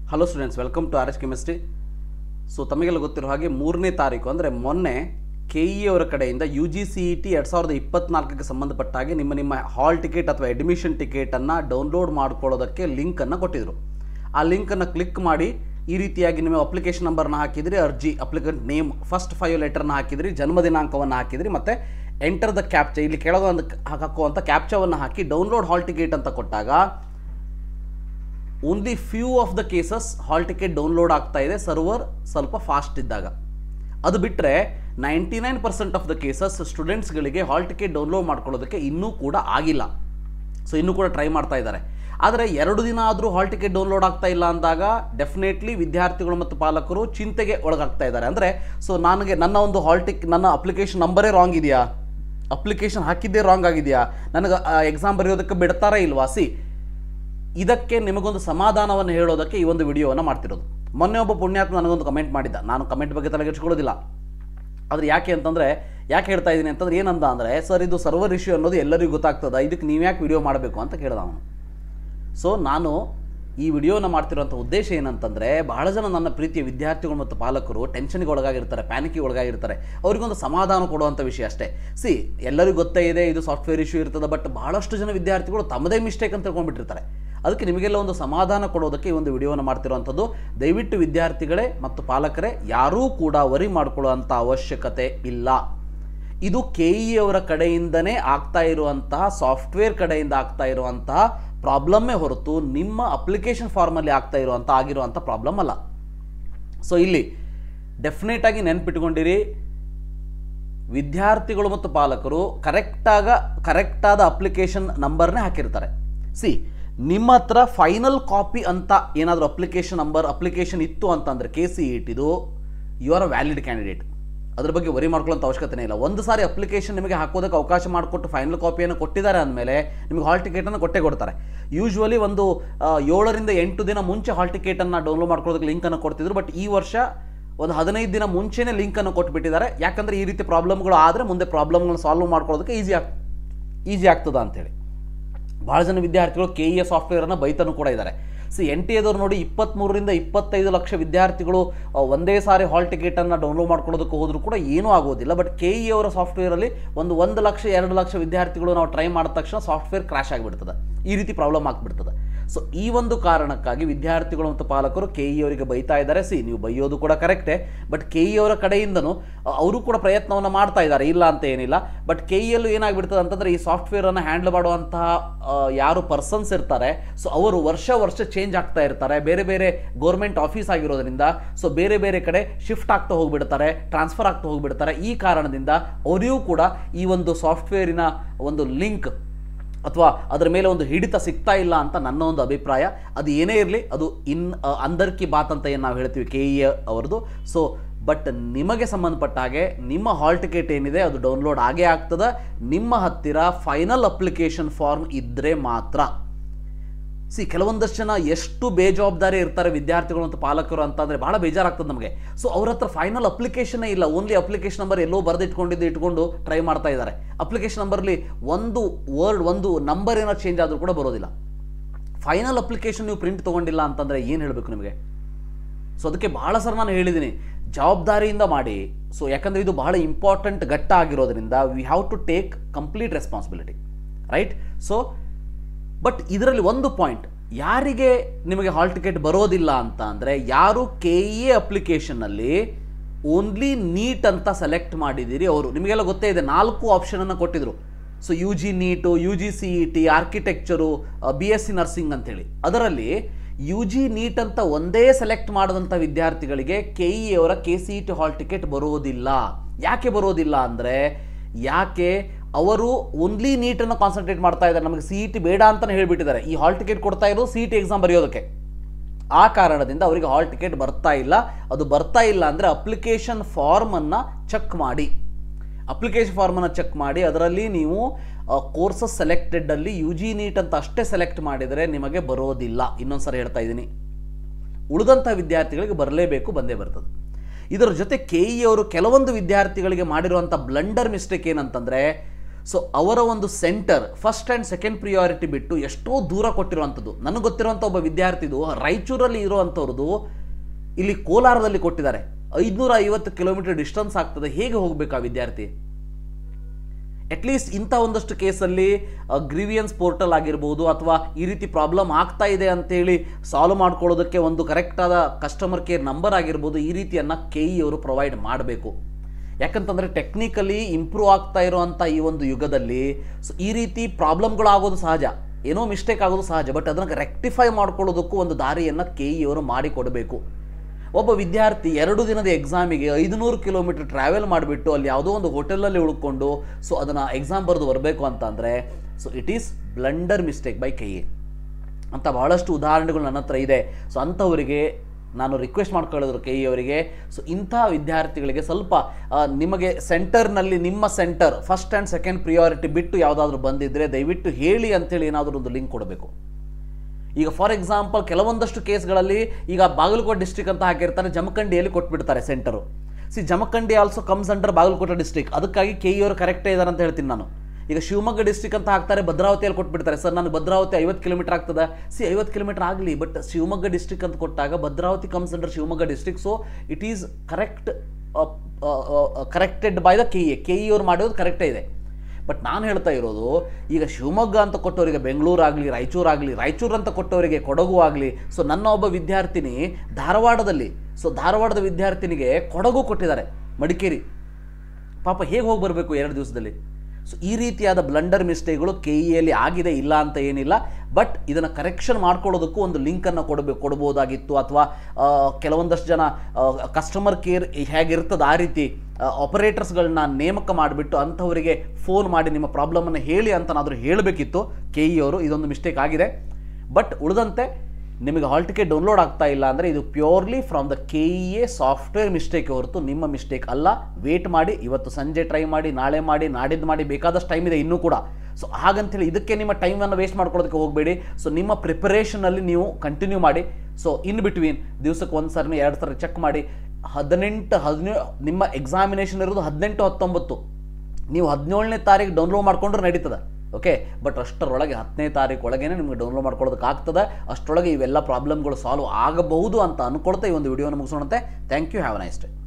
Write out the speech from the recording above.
Hello students, welcome to R H chemistry. So ತಮಗೆಲ್ಲ ಗೊತ್ತಿರೋ ಹಾಗೆ 3ನೇ ತಾರೀಕು ಅಂದರೆ ಮೊನ್ನೆ KE ಅವರ ಕಡೆಯಿಂದ UGCET 2024ಕ್ಕೆ ಸಂಬಂಧಪಟ್ಟ ಹಾಗೆ ನಿಮ್ಮ ಹಾಲ್ ಟಿಕೆಟ್ ಅಥವಾ ಅಡ್ಮಿಷನ್ ಟಿಕೆಟನ್ನು ಡೌನ್ಲೋಡ್ ಮಾಡ್ಕೊಳ್ಳೋದಕ್ಕೆ ಲಿಂಕನ್ನು ಕೊಟ್ಟಿದ್ದರು. ಆ ಲಿಂಕನ್ನು ಕ್ಲಿಕ್ ಮಾಡಿ ಈ ರೀತಿಯಾಗಿ ನಿಮ್ಮ ಅಪ್ಲಿಕೇಶನ್ ನಂಬರ್ನ ಹಾಕಿದ್ರಿ, ಅರ್ಜಿ ಅಪ್ಲಿಕೆಂಟ್ ನೇಮ್ ಫಸ್ಟ್ 5 ಲೆಟರ್ನ ಹಾಕಿದ್ರಿ, ಜನ್ಮ ದಿನಾಂಕವನ್ನು ಹಾಕಿದ್ರಿ, ಮತ್ತು ಎಂಟರ್ ದ ಕ್ಯಾಪ್ಚಾ ಇಲ್ಲಿ ಕೆಳಗೆ ಒಂದು ಹಾಕುವಂಥ ಕ್ಯಾಪ್ಚಾವನ್ನು ಹಾಕಿ ಡೌನ್ಲೋಡ್ ಹಾಲ್ ಟಿಕೆಟ್ ಅಂತ ಕೊಟ್ಟಾಗ only few of the cases hall ticket download ಆಗ್ತಾ ಇದೆ, ಸರ್ವರ್ ಸ್ವಲ್ಪ ಫಾಸ್ಟ್ ಇದ್ದಾಗ. ಅದು ಬಿಟ್ಟರೆ 99% ಆಫ್ ದ ಕೇಸಸ್ ಸ್ಟೂಡೆಂಟ್ಸ್ಗಳಿಗೆ ಹಾಲ್ ಟಿಕೆಟ್ ಡೌನ್ಲೋಡ್ ಮಾಡ್ಕೊಳ್ಳೋದಕ್ಕೆ ಇನ್ನೂ ಕೂಡ ಆಗಿಲ್ಲ. ಸೊ ಇನ್ನೂ ಕೂಡ ಟ್ರೈ ಮಾಡ್ತಾ ಇದ್ದಾರೆ. ಆದರೆ 2 ದಿನ ಆದರೂ ಹಾಲ್ ಟಿಕೆಟ್ ಡೌನ್ಲೋಡ್ ಆಗ್ತಾ ಇಲ್ಲ ಅಂದಾಗ ಡೆಫಿನೆಟ್ಲಿ ವಿದ್ಯಾರ್ಥಿಗಳು ಮತ್ತು ಪಾಲಕರು ಚಿಂತೆಗೆ ಒಳಗಾಗ್ತಾ ಇದ್ದಾರೆ. ಅಂದರೆ ಸೊ ನನ್ನ ಒಂದು ನನ್ನ ಅಪ್ಲಿಕೇಶನ್ ನಂಬರೇ ರಾಂಗ್ ಇದೆಯಾ, ಅಪ್ಲಿಕೇಶನ್ ಹಾಕಿದ್ದೇ ರಾಂಗ್ ಆಗಿದೆಯಾ, ನನಗೆ ಎಕ್ಸಾಮ್ ಬರೆಯೋದಕ್ಕೆ ಬಿಡ್ತಾರಾ ಇಲ್ವಾ? ಇದಕ್ಕೆ ನಿಮಗೊಂದು ಸಮಾಧಾನವನ್ನು ಹೇಳೋದಕ್ಕೆ ಈ ಒಂದು ವಿಡಿಯೋವನ್ನು ಮಾಡ್ತಿರೋದು. ಮೊನ್ನೆ ಒಬ್ಬ ಪುಣ್ಯಾತ್ಮ ನನಗೊಂದು ಕಮೆಂಟ್ ಮಾಡಿದ್ದ. ನಾನು ಕಮೆಂಟ್ ಬಗ್ಗೆ ತಲೆಗೆಡ್ಸ್ಕೊಳ್ಳೋದಿಲ್ಲ, ಆದರೆ ಯಾಕೆ ಹೇಳ್ತಾ ಇದ್ದೀನಿ ಅಂತಂದ್ರೆ ಏನಂದ ಅಂದರೆ, ಸರ್ ಇದು ಸರ್ವರ್ ಇಶ್ಯೂ ಅನ್ನೋದು ಎಲ್ಲರಿಗೂ ಗೊತ್ತಾಗ್ತದೆ, ಇದಕ್ಕೆ ನೀವು ಯಾಕೆ ವಿಡಿಯೋ ಮಾಡಬೇಕು ಅಂತ ಕೇಳ್ದ ಅವನು. ಸೊ ನಾನು ಈ ವಿಡಿಯೋನ ಮಾಡ್ತಿರೋಂಥ ಉದ್ದೇಶ ಏನಂತಂದರೆ, ಬಹಳ ಜನ ನನ್ನ ಪ್ರೀತಿಯ ವಿದ್ಯಾರ್ಥಿಗಳು ಮತ್ತು ಪಾಲಕರು ಟೆನ್ಷನ್ಗೆ ಒಳಗಾಗಿರ್ತಾರೆ, ಪ್ಯಾನಿಕ್ಗೆ ಒಳಗಾಗಿರ್ತಾರೆ. ಅವರಿಗೊಂದು ಸಮಾಧಾನ ಕೊಡುವಂಥ ವಿಷಯ ಅಷ್ಟೇ. ಎಲ್ಲರಿಗೂ ಗೊತ್ತೇ ಇದೆ ಇದು ಸಾಫ್ಟ್ವೇರ್ ಇಶ್ಯೂ ಇರ್ತದೆ, ಬಟ್ ಬಹಳಷ್ಟು ಜನ ವಿದ್ಯಾರ್ಥಿಗಳು ತಮ್ಮದೇ ಮಿಸ್ಟೇಕ್ ಅಂತ ತಿಳ್ಕೊಂಡ್ಬಿಟ್ಟಿರ್ತಾರೆ. ಅದಕ್ಕೆ ನಿಮಗೆಲ್ಲ ಒಂದು ಸಮಾಧಾನ ಕೊಡೋದಕ್ಕೆ ಈ ಒಂದು ವಿಡಿಯೋನ ಮಾಡ್ತಿರೋವಂಥದ್ದು. ದಯವಿಟ್ಟು ವಿದ್ಯಾರ್ಥಿಗಳೇ ಮತ್ತು ಪಾಲಕರೇ ಯಾರೂ ಕೂಡ ವರಿ ಮಾಡ್ಕೊಳ್ಳುವಂಥ ಅವಶ್ಯಕತೆ ಇಲ್ಲ. ಇದು KE ಅವರ ಕಡೆಯಿಂದನೇ ಆಗ್ತಾ ಇರುವಂತಹ, ಸಾಫ್ಟ್ವೇರ್ ಕಡೆಯಿಂದ ಆಗ್ತಾ ಇರುವಂತಹ ಪ್ರಾಬ್ಲಮ್ಮೇ ಹೊರತು ನಿಮ್ಮ ಅಪ್ಲಿಕೇಶನ್ ಫಾರ್ಮಲ್ಲಿ ಆಗಿರುವಂಥ ಪ್ರಾಬ್ಲಮ್ ಅಲ್ಲ. ಸೊ ಇಲ್ಲಿ ಡೆಫಿನೆಟ್ ಆಗಿ ನೆನ್ಪಿಟ್ಕೊಂಡಿರಿ, ವಿದ್ಯಾರ್ಥಿಗಳು ಮತ್ತು ಪಾಲಕರು ಕರೆಕ್ಟಾದ ಅಪ್ಲಿಕೇಶನ್ ನಂಬರ್ನೇ ಹಾಕಿರ್ತಾರೆ. ನಿಮ್ಮ ಹತ್ರ ಫೈನಲ್ ಕಾಪಿ ಅಂತ ಏನಾದರೂ ಅಪ್ಲಿಕೇಶನ್ ಇತ್ತು ಅಂತಂದರೆ KCETದು, you are a valid candidate. ಅದ್ರ ಬಗ್ಗೆ ವರಿ ಮಾಡ್ಕೊಳ್ಳೋಂಥ ಅವಶ್ಯಕತೆ ಇಲ್ಲ. ಒಂದು ಸಾರಿ ಅಪ್ಲಿಕೇಶನ್ ನಿಮಗೆ ಹಾಕೋದಕ್ಕೆ ಅವಕಾಶ ಮಾಡಿಕೊಟ್ಟು ಫೈನಲ್ ಕಾಪಿಯನ್ನು ಕೊಟ್ಟಿದ್ದಾರೆ ಅಂದಮೇಲೆ ನಿಮಗೆ ಹಾಲ್ ಟಿಕೆಟನ್ನು ಕೊಡ್ತಾರೆ. ಯೂಶ್ವಲಿ ಒಂದು 7 ರಿಂದ 8 ದಿನ ಮುಂಚೆ ಹಾಲ್ ಟಿಕೆಟನ್ನು ಡೌನ್ಲೋಡ್ ಮಾಡ್ಕೊಳ್ಳೋದಕ್ಕೆ ಲಿಂಕನ್ನು ಕೊಡ್ತಿದ್ರು. ಬಟ್ ಈ ವರ್ಷ ಒಂದು 15 ದಿನ ಮುಂಚೆನೇ ಲಿಂಕನ್ನು ಕೊಟ್ಟುಬಿಟ್ಟಿದ್ದಾರೆ. ಯಾಕಂದರೆ ಈ ರೀತಿ ಪ್ರಾಬ್ಲಮ್ಗಳು ಆದರೆ ಮುಂದೆ ಪ್ರಾಬ್ಲಮ್ಗಳನ್ನ ಸಾಲ್ವ್ ಮಾಡ್ಕೊಳ್ಳೋದಕ್ಕೆ ಈಸಿ ಆಗ್ತದ ಅಂತೇಳಿ. ಭಾಳ ಜನ ವಿದ್ಯಾರ್ಥಿಗಳು KE ಸಾಫ್ಟ್ವೇರನ್ನು ಬೈತನೂ ಕೂಡ ಇದ್ದಾರೆ. NTA ನೋಡಿ 23 ರಿಂದ 25 ಲಕ್ಷ ವಿದ್ಯಾರ್ಥಿಗಳು ಒಂದೇ ಸಾರಿ ಹಾಲ್ ಟಿಕೆಟನ್ನು ಡೌನ್ಲೋಡ್ ಮಾಡ್ಕೊಳ್ಳೋದಕ್ಕೆ ಹೋದರೂ ಕೂಡ ಏನೂ ಆಗೋದಿಲ್ಲ. ಬಟ್ KE ಅವರ ಸಾಫ್ಟ್ವೇರಲ್ಲಿ 1 ಲಕ್ಷ 2 ಲಕ್ಷ ವಿದ್ಯಾರ್ಥಿಗಳು ನಾವು ಟ್ರೈ ಮಾಡಿದ ತಕ್ಷಣ ಸಾಫ್ಟ್ವೇರ್ ಕ್ರ್ಯಾಶ್ ಆಗಿಬಿಡ್ತದೆ, ಈ ರೀತಿ ಪ್ರಾಬ್ಲಮ್ ಆಗ್ಬಿಡ್ತದೆ. ಸೊ ಈ ಒಂದು ಕಾರಣಕ್ಕಾಗಿ ವಿದ್ಯಾರ್ಥಿಗಳು ಮತ್ತು ಪಾಲಕರು KE ಅವರಿಗೆ ಬೈತಾ ಇದ್ದಾರೆ. ನೀವು ಬೈಯೋದು ಕೂಡ ಕರೆಕ್ಟೇ, ಬಟ್ KE ಅವರ ಕಡೆಯಿಂದನೂ ಅವರು ಕೂಡ ಪ್ರಯತ್ನವನ್ನು ಮಾಡ್ತಾ ಇದ್ದಾರೆ, ಇಲ್ಲ ಅಂತ ಏನಿಲ್ಲ. ಬಟ್ KEಯಲ್ಲೂ ಏನಾಗ್ಬಿಡ್ತದೆ ಅಂತಂದರೆ, ಈ ಸಾಫ್ಟ್ವೇರನ್ನು ಹ್ಯಾಂಡಲ್ ಮಾಡುವಂತಹ ಯಾರು ಪರ್ಸನ್ಸ್ ಇರ್ತಾರೆ, ಸೊ ಅವರು ವರ್ಷ ಚೇಂಜ್ ಆಗ್ತಾ ಇರ್ತಾರೆ. ಬೇರೆ ಬೇರೆ ಗೌರ್ಮೆಂಟ್ ಆಫೀಸ್ ಆಗಿರೋದ್ರಿಂದ ಸೊ ಬೇರೆ ಬೇರೆ ಕಡೆ ಶಿಫ್ಟ್ ಆಗ್ತಾ ಹೋಗ್ಬಿಡ್ತಾರೆ, ಟ್ರಾನ್ಸ್ಫರ್ ಆಗ್ತಾ ಹೋಗ್ಬಿಡ್ತಾರೆ. ಈ ಕಾರಣದಿಂದ ಅವರಿಗೂ ಕೂಡ ಈ ಒಂದು ಸಾಫ್ಟ್ವೇರಿನ ಒಂದು ಲಿಂಕ್ ಅಥವಾ ಅದರ ಮೇಲೆ ಒಂದು ಹಿಡಿತ ಸಿಗ್ತಾ ಇಲ್ಲ ಅಂತ ನನ್ನ ಒಂದು ಅಭಿಪ್ರಾಯ. ಅದು ಏನೇ ಇರಲಿ, ಅದು ಅಂದರ್ ಕಿ ಬಾತ್ ಅಂತ ಏನು ನಾವು ಹೇಳ್ತೀವಿ KE ಅವರದು. ಸೊ ಬಟ್ ನಿಮಗೆ ಸಂಬಂಧಪಟ್ಟ ಹಾಗೆ ನಿಮ್ಮ ಹಾಲ್ ಟಿಕೆಟ್ ಏನಿದೆ ಅದು ಡೌನ್ಲೋಡ್ ಆಗೇ ಆಗ್ತದೆ, ನಿಮ್ಮ ಹತ್ತಿರ ಫೈನಲ್ ಅಪ್ಲಿಕೇಶನ್ ಫಾರ್ಮ್ ಇದ್ದರೆ ಮಾತ್ರ. ಕೆಲವೊಂದಷ್ಟು ಜನ ಎಷ್ಟು ಬೇಜವಾಬ್ದಾರಿ ಇರ್ತಾರೆ ವಿದ್ಯಾರ್ಥಿಗಳು ಮತ್ತು ಪಾಲಕರು ಅಂತಂದರೆ ಭಾಳ ಬೇಜಾರಾಗ್ತದೆ ನಮಗೆ. ಸೊ ಅವ್ರ ಹತ್ರ ಫೈನಲ್ ಅಪ್ಲಿಕೇಶನ್ನೇ ಇಲ್ಲ, ಓನ್ಲಿ ಅಪ್ಲಿಕೇಶನ್ ನಂಬರ್ ಎಲ್ಲೋ ಇಟ್ಕೊಂಡು ಟ್ರೈ ಮಾಡ್ತಾ ಇದ್ದಾರೆ. ಅಪ್ಲಿಕೇಶನ್ ನಂಬರ್ಲಿ ಒಂದು ನಂಬರ್ ಏನೋ ಚೇಂಜ್ ಆದರೂ ಕೂಡ ಬರೋದಿಲ್ಲ. ಫೈನಲ್ ಅಪ್ಲಿಕೇಶನ್ ನೀವು ಪ್ರಿಂಟ್ ತೊಗೊಂಡಿಲ್ಲ ಅಂತಂದರೆ ಏನು ಹೇಳಬೇಕು ನಿಮಗೆ? ಸೊ ಅದಕ್ಕೆ ಭಾಳ ಸರ್ ನಾನು ಹೇಳಿದ್ದೀನಿ, ಜವಾಬ್ದಾರಿಯಿಂದ ಮಾಡಿ. ಸೊ ಯಾಕಂದರೆ ಇದು ಬಹಳ ಇಂಪಾರ್ಟೆಂಟ್ ಘಟ್ಟ ಆಗಿರೋದ್ರಿಂದ we have to take complete responsibility, right? So but ಇದರಲ್ಲಿ ಒಂದು ಪಾಯಿಂಟ್, ಯಾರಿಗೆ ನಿಮಗೆ ಹಾಲ್ ಟಿಕೆಟ್ ಬರೋದಿಲ್ಲ ಅಂತ ಅಂದರೆ, ಯಾರು KE ಅಪ್ಲಿಕೇಶನ್ನಲ್ಲಿ ಓನ್ಲಿ ನೀಟ್ ಅಂತ ಸೆಲೆಕ್ಟ್ ಮಾಡಿದ್ದೀರಿ ಅವರು. ನಿಮಗೆಲ್ಲ ಗೊತ್ತೇ ಇದೆ, 4 ಆಪ್ಷನನ್ನು ಕೊಟ್ಟಿದ್ರು. So UG NEET, UGCET, architecture, BSc nursing ಅಂತೇಳಿ. ಅದರಲ್ಲಿ UG ನೀಟ್ ಅಂತ ಒಂದೇ ಸೆಲೆಕ್ಟ್ ಮಾಡಿದಂಥ ವಿದ್ಯಾರ್ಥಿಗಳಿಗೆ KE ಅವರ KCET ಹಾಲ್ ಟಿಕೆಟ್ ಬರೋದಿಲ್ಲ. ಯಾಕೆ ಬರೋದಿಲ್ಲ ಅಂದರೆ, ಅವರು ಓನ್ಲಿ ನೀಟನ್ನು ಕಾನ್ಸಂಟ್ರೇಟ್ ಮಾಡ್ತಾ ಇದ್ದಾರೆ. ನಮಗೆ CET ಬೇಡ ಅಂತಲೇ ಹೇಳಿಬಿಟ್ಟಿದ್ದಾರೆ. ಈ ಹಾಲ್ ಟಿಕೆಟ್ ಕೊಡ್ತಾ ಇರೋದು CET ಎಕ್ಸಾಮ್ ಬರೆಯೋದಕ್ಕೆ. ಆ ಕಾರಣದಿಂದ ಅವರಿಗೆ ಹಾಲ್ ಟಿಕೆಟ್ ಬರ್ತಾ ಇಲ್ಲ. ಅದು ಬರ್ತಾ ಇಲ್ಲ ಅಂದರೆ ಅಪ್ಲಿಕೇಶನ್ ಫಾರ್ಮನ್ನು ಚೆಕ್ ಮಾಡಿ, ಅದರಲ್ಲಿ ನೀವು ಕೋರ್ಸಸ್ ಸೆಲೆಕ್ಟೆಡಲ್ಲಿ UG ನೀಟ್ ಅಂತ ಅಷ್ಟೇ ಸೆಲೆಕ್ಟ್ ಮಾಡಿದರೆ ನಿಮಗೆ ಬರೋದಿಲ್ಲ. ಇನ್ನೊಂದು ಸರಿ ಹೇಳ್ತಾ ಇದ್ದೀನಿ, ಉಳಿದಂಥ ವಿದ್ಯಾರ್ಥಿಗಳಿಗೆ ಬರಲೇಬೇಕು, ಬಂದೇ ಬರ್ತದೆ. ಇದರ ಜೊತೆ KE ಅವರು ಕೆಲವೊಂದು ವಿದ್ಯಾರ್ಥಿಗಳಿಗೆ ಮಾಡಿರುವಂಥ ಬ್ಲಂಡರ್ ಮಿಸ್ಟೇಕ್ ಏನಂತಂದರೆ, ಸೊ ಅವರ ಒಂದು centre first and second priority ಬಿಟ್ಟು ಎಷ್ಟೋ ದೂರ ಕೊಟ್ಟಿರುವಂಥದ್ದು. ನನಗೆ ಗೊತ್ತಿರುವಂಥ ಒಬ್ಬ ವಿದ್ಯಾರ್ಥಿದು ರಾಯಚೂರಲ್ಲಿ ಇರುವಂಥವ್ರದ್ದು ಇಲ್ಲಿ ಕೋಲಾರದಲ್ಲಿ ಕೊಟ್ಟಿದ್ದಾರೆ. 550 ಕಿಲೋಮೀಟರ್ ಡಿಸ್ಟೆನ್ಸ್ ಆಗ್ತದೆ. ಹೇಗೆ ಹೋಗಬೇಕು ಆ ವಿದ್ಯಾರ್ಥಿ? ಅಟ್ಲೀಸ್ಟ್ ಇಂಥ ಒಂದಷ್ಟು ಕೇಸಲ್ಲಿ ಗ್ರೀವಿಯನ್ಸ್ ಪೋರ್ಟಲ್ ಆಗಿರ್ಬೋದು ಅಥವಾ ಈ ರೀತಿ ಪ್ರಾಬ್ಲಮ್ ಆಗ್ತಾ ಇದೆ ಅಂತೇಳಿ ಸಾಲ್ವ್ ಮಾಡ್ಕೊಳ್ಳೋದಕ್ಕೆ ಒಂದು ಕರೆಕ್ಟಾದ ಕಸ್ಟಮರ್ ಕೇರ್ ನಂಬರ್ ಆಗಿರ್ಬೋದು, ಈ ರೀತಿಯನ್ನು KE ಅವರು ಪ್ರೊವೈಡ್ ಮಾಡಬೇಕು. ಯಾಕಂತಂದರೆ ಟೆಕ್ನಿಕಲಿ ಇಂಪ್ರೂವ್ ಆಗ್ತಾ ಇರುವಂಥ ಈ ಒಂದು ಯುಗದಲ್ಲಿ ಈ ರೀತಿ ಪ್ರಾಬ್ಲಮ್ಗಳಾಗೋದು ಸಹಜ, ಏನೋ ಮಿಸ್ಟೇಕ್ ಆಗೋದು ಸಹಜ. ಬಟ್ ಅದನ್ನು ರೆಕ್ಟಿಫೈ ಮಾಡ್ಕೊಳ್ಳೋದಕ್ಕೂ ಒಂದು ದಾರಿಯನ್ನು KE ಅವರು ಮಾಡಿಕೊಡಬೇಕು. ಒಬ್ಬ ವಿದ್ಯಾರ್ಥಿ 2 ದಿನದ ಎಕ್ಸಾಮಿಗೆ 500 ಕಿಲೋಮೀಟರ್ ಟ್ರಾವೆಲ್ ಮಾಡಿಬಿಟ್ಟು ಅಲ್ಲಿ ಯಾವುದೋ ಒಂದು ಹೋಟೆಲಲ್ಲಿ ಉಳ್ಕೊಂಡು ಸೊ ಅದನ್ನು ಎಕ್ಸಾಮ್ ಬರೆದು ಬರಬೇಕು ಅಂತಂದರೆ so it is blunder mistake by KE ಅಂತ ಬಹಳಷ್ಟು ಉದಾಹರಣೆಗಳು ನನ್ನ ಹತ್ರ ಇದೆ. ಸೊ ಅಂಥವರಿಗೆ ನಾನು ರಿಕ್ವೆಸ್ಟ್ ಮಾಡ್ಕೊಳ್ಳೋದ್ರು KE ಅವರಿಗೆ, ಸೊ ಇಂಥ ವಿದ್ಯಾರ್ಥಿಗಳಿಗೆ ಸ್ವಲ್ಪ ನಿಮಗೆ ಸೆಂಟರ್ನಲ್ಲಿ ನಿಮ್ಮ centre first and second priority ಬಿಟ್ಟು ಯಾವುದಾದ್ರೂ ಬಂದಿದ್ದರೆ ದಯವಿಟ್ಟು ಹೇಳಿ ಅಂತೇಳಿ ಏನಾದರೂ ಒಂದು ಲಿಂಕ್ ಕೊಡಬೇಕು. ಈಗ ಫಾರ್ ಎಕ್ಸಾಂಪಲ್ ಕೆಲವೊಂದಷ್ಟು ಕೇಸ್ಗಳಲ್ಲಿ ಈಗ ಬಾಗಲಕೋಟೆ ಡಿಸ್ಟ್ರಿಕ್ಟ್ ಅಂತ ಹಾಕಿರ್ತಾರೆ, ಜಮಖಂಡಿಯಲ್ಲಿ ಕೊಟ್ಬಿಡ್ತಾರೆ centre. Jamkhandi also comes under Bagalkot district. ಅದಕ್ಕಾಗಿ KE ಅವರು ಕರೆಕ್ಟೇ ಇದ್ದಾರೆ ಅಂತ ಹೇಳ್ತೀನಿ ನಾನು. ಈಗ ಶಿವಮೊಗ್ಗ ಡಿಸ್ಟ್ರಿಕ್ಟ್ ಅಂತ ಹಾಕ್ತಾರೆ, ಭದ್ರಾವತಿಯಲ್ಲಿ ಕೊಟ್ಬಿಡ್ತಾರೆ. ಸರ್ ನಾನು ಭದ್ರಾವತಿ 50 ಕಿಲೋಮೀಟರ್ ಆಗ್ತದೆ. 50 ಕಿಲೋಮೀಟರ್ ಆಗಲಿ, ಬಟ್ ಶಿವಮೊಗ್ಗ ಡಿಸ್ಟ್ರಿಕ್ಟ್ ಅಂತ ಕೊಟ್ಟಾಗ Bhadravati comes under Shivamogga district. So it is corrected by the KE ಅವರು ಮಾಡೋದು ಕರೆಕ್ಟೇ ಇದೆ. ಬಟ್ ನಾನು ಹೇಳ್ತಾ ಇರೋದು, ಈಗ ಶಿವಮೊಗ್ಗ ಅಂತ ಕೊಟ್ಟವರಿಗೆ ಬೆಂಗಳೂರು ಆಗಲಿ, ರಾಯಚೂರು ಅಂತ ಕೊಟ್ಟವರಿಗೆ ಕೊಡಗು ಆಗಲಿ. ಸೊ ನನ್ನ ಒಬ್ಬ ವಿದ್ಯಾರ್ಥಿನಿ ಧಾರವಾಡದಲ್ಲಿ, ಸೊ ಧಾರವಾಡದ ವಿದ್ಯಾರ್ಥಿನಿಗೆ ಕೊಡಗು ಕೊಟ್ಟಿದ್ದಾರೆ, ಮಡಿಕೇರಿ. ಪಾಪ ಹೇಗೆ ಹೋಗಿ ಬರಬೇಕು 2 ದಿವಸದಲ್ಲಿ? ಸೊ ಈ ರೀತಿಯಾದ ಬ್ಲಂಡರ್ ಮಿಸ್ಟೇಕ್ಗಳು KEಯಲ್ಲಿ ಆಗಿದೆ, ಇಲ್ಲ ಅಂತ ಏನಿಲ್ಲ. ಬಟ್ ಇದನ್ನು ಕರೆಕ್ಷನ್ ಮಾಡ್ಕೊಳ್ಳೋದಕ್ಕೂ ಒಂದು ಲಿಂಕನ್ನು ಕೊಡ್ಬೋದಾಗಿತ್ತು. ಅಥವಾ ಕೆಲವೊಂದಷ್ಟು ಜನ ಕಸ್ಟಮರ್ ಕೇರ್ ಹೇಗಿರ್ತದೆ ಆ ರೀತಿ ಆಪರೇಟರ್ಸ್ಗಳನ್ನ ನೇಮಕ ಮಾಡಿಬಿಟ್ಟು ಅಂಥವರಿಗೆ ಫೋನ್ ಮಾಡಿ ನಿಮ್ಮ ಪ್ರಾಬ್ಲಮನ್ನು ಹೇಳಿ ಅಂತನಾದರೂ ಹೇಳಬೇಕಿತ್ತು KE ಅವರು. ಇದೊಂದು ಮಿಸ್ಟೇಕ್ ಆಗಿದೆ. ಬಟ್ ಉಳಿದಂತೆ ನಿಮಗೆ ಹಾಲ್ ಟಿಕೆಟ್ ಡೌನ್ಲೋಡ್ ಆಗ್ತಾ ಇಲ್ಲ ಅಂದರೆ ಇದು purely from the KEA software mistake ಹೊರತು ನಿಮ್ಮ ಮಿಸ್ಟೇಕ್ ಅಲ್ಲ. ವೇಟ್ ಮಾಡಿ, ಇವತ್ತು ಸಂಜೆ ಟ್ರೈ ಮಾಡಿ, ನಾಳೆ ಮಾಡಿ, ನಾಡಿದ್ದು ಮಾಡಿ, ಬೇಕಾದಷ್ಟು ಟೈಮ್ ಇದೆ ಇನ್ನೂ ಕೂಡ. ಸೊ ಹಾಗಂತೇಳಿ ಇದಕ್ಕೆ ನಿಮ್ಮ ಟೈಮನ್ನು ವೇಸ್ಟ್ ಮಾಡ್ಕೊಳ್ಳೋದಕ್ಕೆ ಹೋಗಬೇಡಿ. ಸೊ ನಿಮ್ಮ ಪ್ರಿಪರೇಷನಲ್ಲಿ ನೀವು ಕಂಟಿನ್ಯೂ ಮಾಡಿ. ಸೊ ಇನ್ ಬಿಟ್ವೀನ್ ದಿವಸಕ್ಕೆ 1 ಸರಿ 2 ಸರಿ ಚೆಕ್ ಮಾಡಿ. 17 ನಿಮ್ಮ ಎಕ್ಸಾಮಿನೇಷನ್ ಇರೋದು 18-19, ನೀವು 17ನೇ ತಾರೀಕು ಡೌನ್ಲೋಡ್ ಮಾಡ್ಕೊಂಡ್ರೆ ನಡೀತದೆ. ಓಕೆ, ಬಟ್ ಅಷ್ಟರೊಳಗೆ 10ನೇ ತಾರೀಕು ಒಳಗೇ ನಿಮಗೆ ಡೌನ್ಲೋಡ್ ಮಾಡ್ಕೊಳ್ಳೋದಕ್ಕೆ ಆಗ್ತದೆ. ಅಷ್ಟರೊಳಗೆ ಇವೆಲ್ಲ ಪ್ರಾಬ್ಲಮ್ಗಳು ಸಾಲ್ವ್ ಆಗಬಹುದು ಅಂತ ಅಂದ್ಕೊಳ್ತಾ ಈ ಒಂದು ವಿಡಿಯೋನ ಮುಗಿಸೋಣಂತೆ. Thank you, have a nice day.